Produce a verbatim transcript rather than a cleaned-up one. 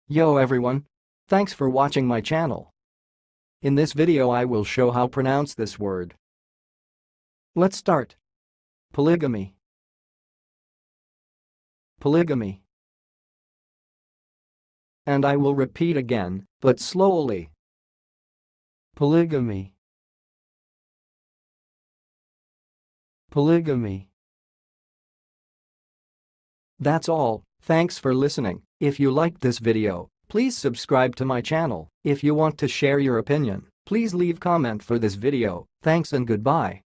Yo everyone! Thanks for watching my channel. In this video I will show how pronounce this word. Let's start. Polygamy. Polygamy. And I will repeat again, but slowly. Polygamy. Polygamy. That's all. Thanks for listening. If you liked this video, please subscribe to my channel. If you want to share your opinion, please leave comment for this video. Thanks and goodbye.